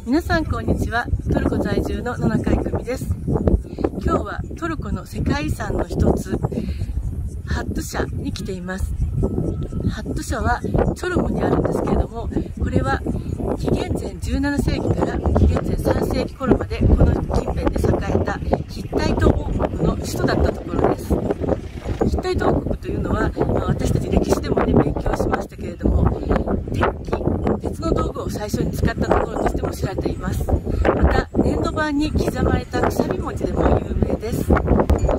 皆さんこんにちは。トルコ在住の野中郁美です。今日はトルコの世界遺産の一つハット社に来ています。ハット社はチョルムにあるんですけれども、これは紀元前17世紀から紀元前3世紀頃までこの近辺で栄えたヒッタイト王国の首都だったところです。ヒッタイト王国というのは、私たち歴史でもね勉強しましたけれども、鉄の道具を最初に使ったところとしても知られています。また粘土板に刻まれたくさび餅でも有名です。約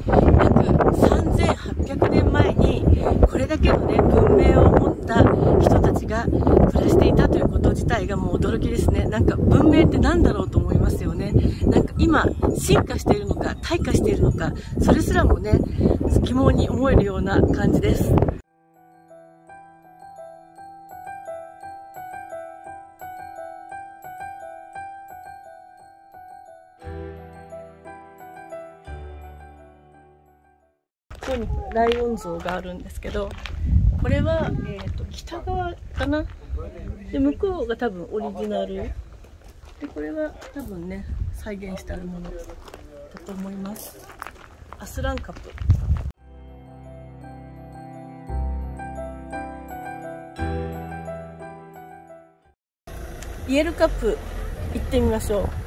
3800年前にこれだけのね文明を持った人たちが暮らしていたということ自体がもう驚きですね。なんか文明って何だろうと思いますよね。なんか今進化しているのか退化しているのか、それすらもね疑問に思えるような感じです。ここにライオン像があるんですけど、これは、北側かな。で向こうが多分オリジナルで、これは多分ね再現してあるものだと思います。アスランカップ。イエルカップ行ってみましょう。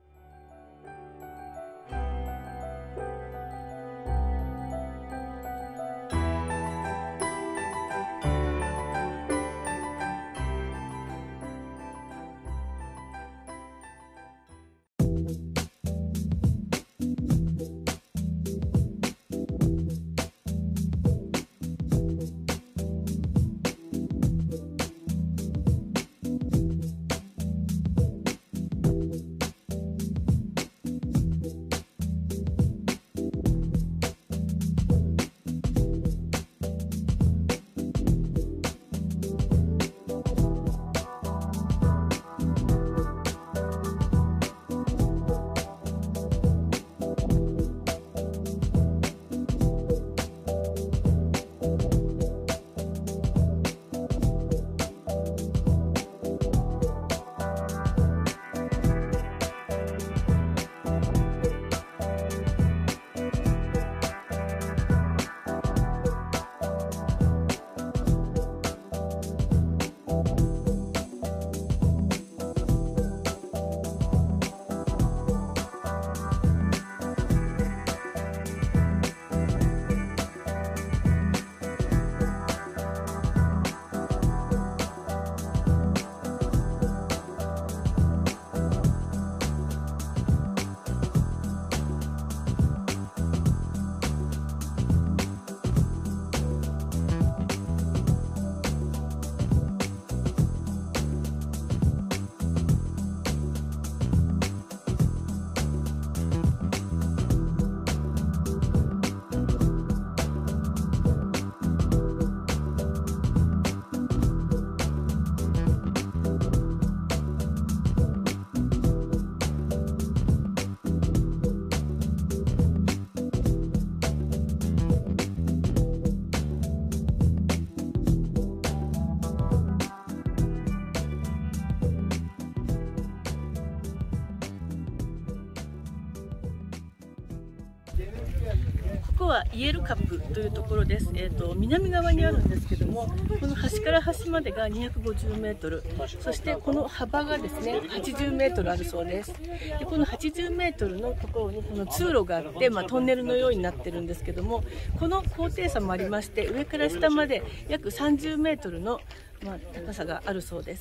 ここはイエルカップというところです。南側にあるんですけども、この端から端までが250メートル、そしてこの幅がですね80メートルあるそうです。でこの80メートルのところにこの通路があって、トンネルのようになってるんですけども、この高低差もありまして、上から下まで約30メートルの、高さがあるそうです。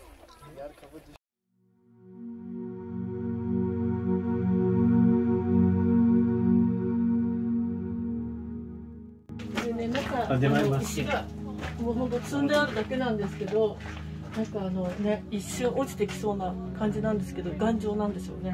石がもうほんと積んであるだけなんですけど、なんか一瞬落ちてきそうな感じなんですけど、頑丈なんですよね。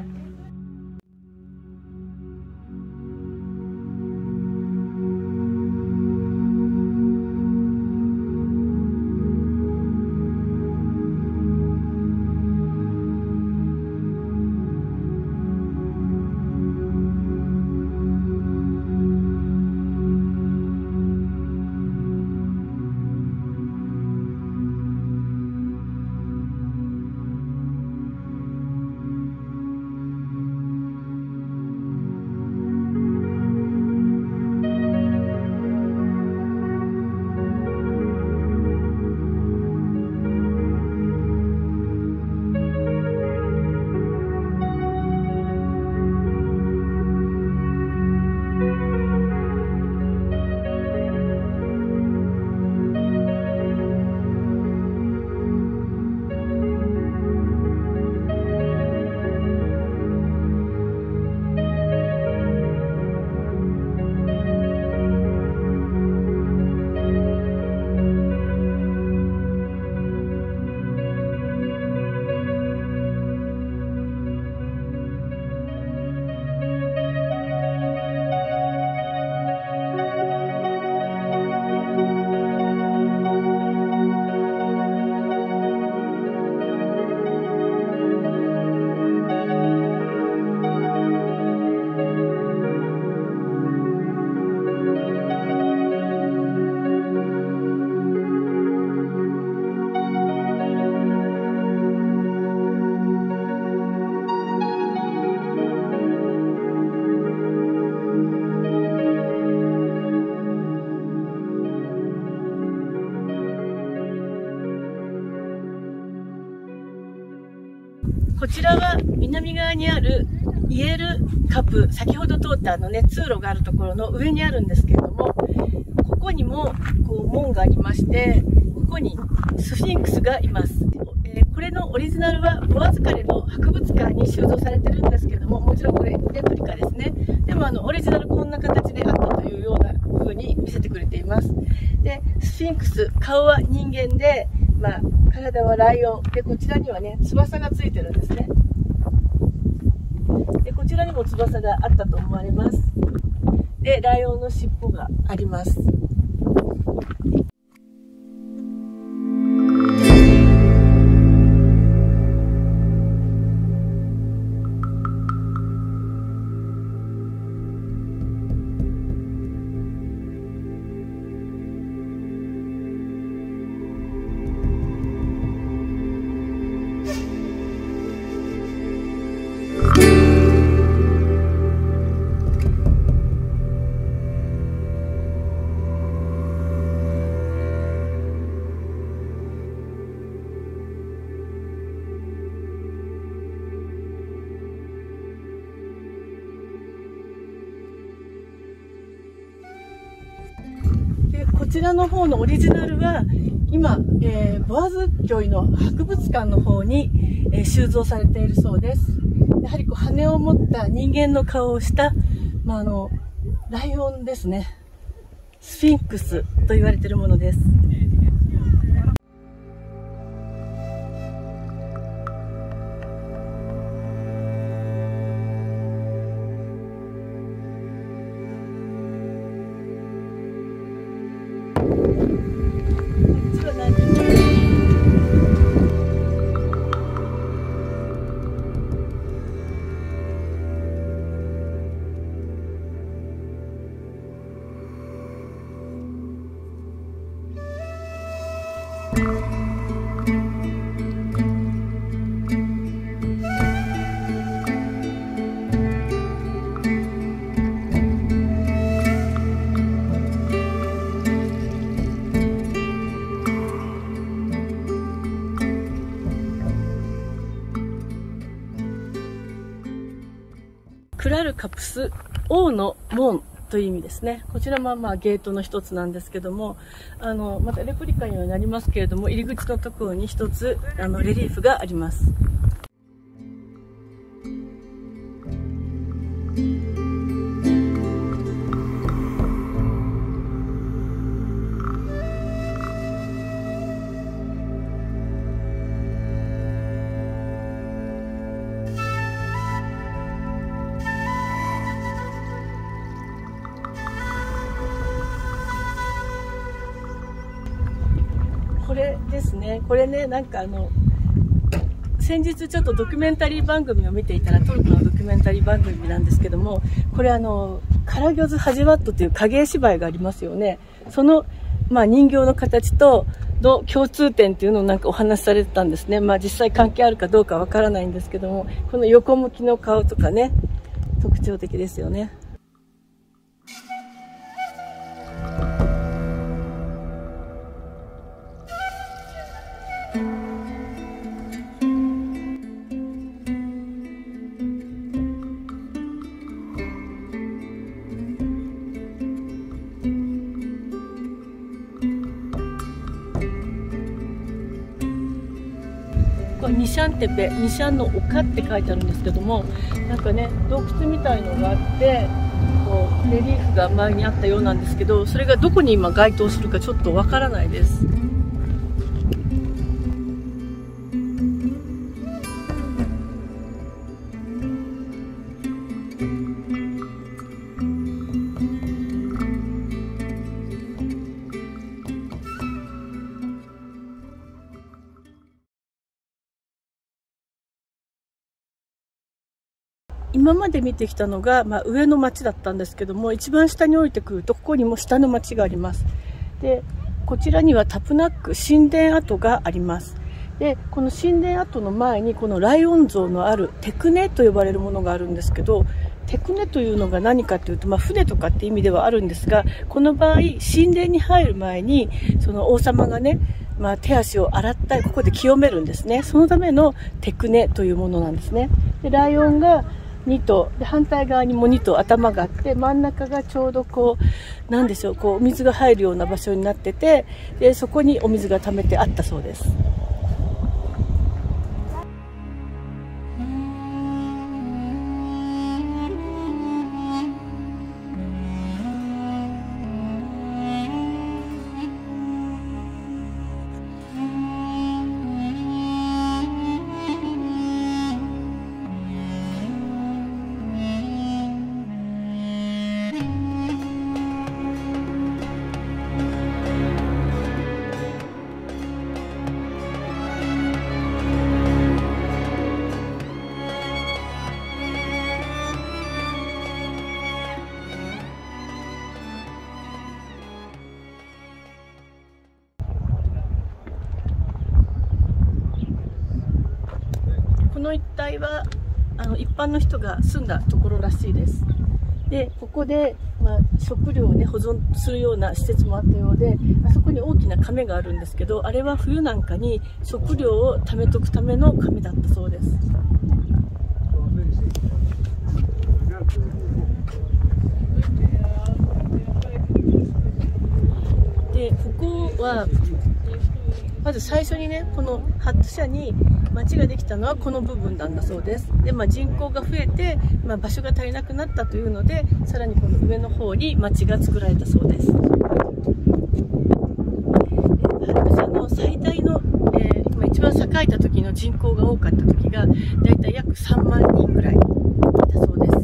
こちらは南側にあるイエルカプ、先ほど通った通路があるところの上にあるんですけれども、ここにも門がありまして、ここにスフィンクスがいます。これのオリジナルはボアズカレの博物館に収蔵されてるんですけども、もちろんこれレプリカですね。でもオリジナルこんな形であったというような風に見せてくれています。で、スフィンクス、顔は人間で、体はライオンで、こちらにはね翼がついてるんですね。で、こちらにも翼があったと思われます。で、ライオンの尻尾があります。こちらの方のオリジナルは今、ボアズキョイの博物館の方に、収蔵されているそうです。やはり羽を持った人間の顔をした、ライオンですね。スフィンクスと言われているものです。クラルカプス、王の門という意味ですね。こちらもゲートの一つなんですけども、またレプリカにはなりますけれども、入り口のところに一つレリーフがあります。これですね。これね、先日ちょっとドキュメンタリー番組を見ていたら、トルコのドキュメンタリー番組なんですけども、これカラギョズ・ハジワットという影絵芝居がありますよね。その、人形の形との共通点っていうのをお話しされてたんですね。実際関係あるかどうかわからないんですけども、この横向きの顔とかね、特徴的ですよね。ニシャンテペ、ニシャンの丘って書いてあるんですけども、洞窟みたいのがあって、レリーフが前にあったようなんですけど、それがどこに今該当するかちょっとわからないです。今まで見てきたのが、上の町だったんですけども、一番下に降りてくるとここにも下の町があります。で、こちらにはタプナック神殿跡があります。で、この神殿跡の前にこのライオン像のあるテクネと呼ばれるものがあるんですけど、テクネというのが何かというと、船とかって意味ではあるんですが、この場合神殿に入る前にその王様がね、 手足を洗ったり、ここで清めるんですね。そのためのテクネというものなんですね。でライオンが2頭で、反対側にも2頭頭があって、真ん中がちょうどなんでしょう、お水が入るような場所になってて、でそこにお水が溜めてあったそうです。この一帯は一般の人が住んだところらしいです。でここで、食料を保存するような施設もあったようで、あそこに大きな甕があるんですけど、あれは冬なんかに食料を貯めとくための甕だったそうです。でここはまず最初にこのハット社に町ができたのはこの部分なんだそうです。で、人口が増えて、場所が足りなくなったというので、さらにこの上の方に町が作られたそうです。ハット社の最大の、今一番栄えた時の人口が多かった時がだいたい約3万人ぐらいいたそうです。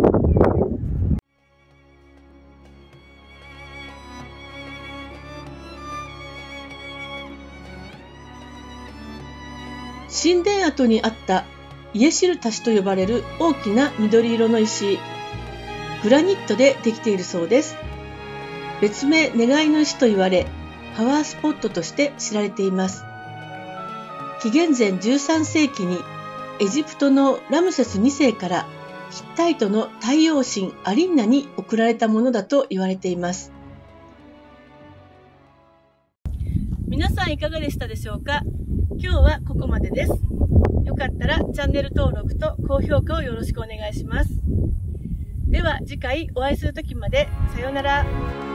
神殿跡にあったイエシルタシと呼ばれる大きな緑色の石、グラニットでできているそうです。別名願いの石と言われ、パワースポットとして知られています。紀元前13世紀にエジプトのラムセス2世からヒッタイトの太陽神アリンナに贈られたものだと言われています。皆さんいかがでしたでしょうか？今日はここまでです。よかったらチャンネル登録と高評価をよろしくお願いします。では次回お会いするときまで、さようなら。